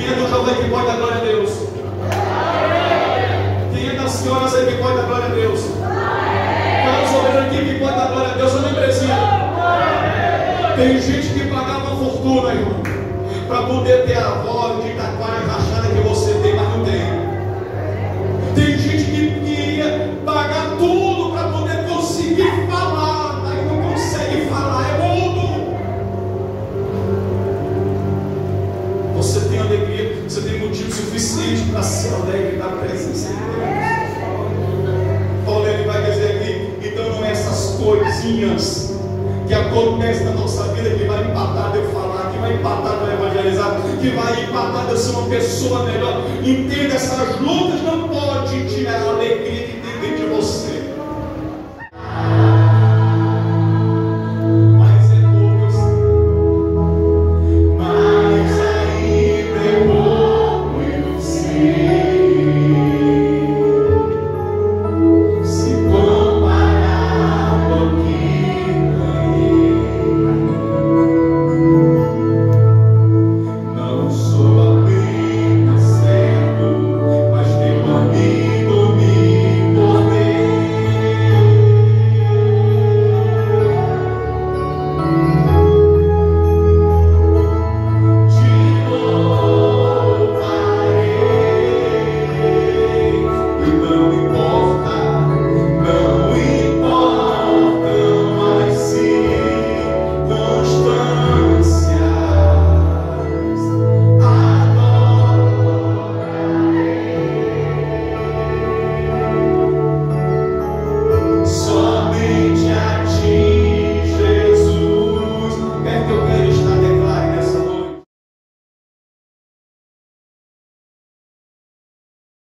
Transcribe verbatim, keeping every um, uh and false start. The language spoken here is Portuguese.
Quem é do jovem que pode dar glória a Deus? Quem é das senhoras aí que pode dar glória a Deus? Quem é o soberano aqui que pode dar glória a Deus? Eu nem preciso. Tem gente que pagava uma fortuna, irmão, para poder ter a voz de taquara rachada que você tem, mas não tem. Tem gente que queria pagar tudo para poder conseguir falar, mas não consegue falar, é mudo. Você tem alegria, você tem motivo suficiente para ser alegre na presença de Deus. Paulo ele vai dizer aqui, então não é essas coisinhas que acontecem na nossa vida que vai empatar de eu falar, que vai empatar de eu evangelizar, que vai empatar de eu ser uma pessoa melhor. Entenda, essas lutas não podem tirar a alegria que tem dentro de você.